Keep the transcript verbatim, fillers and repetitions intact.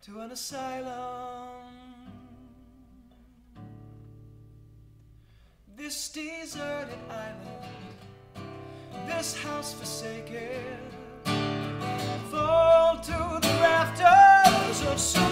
to an asylum. This deserted island, this house forsaken, fall to the rafters of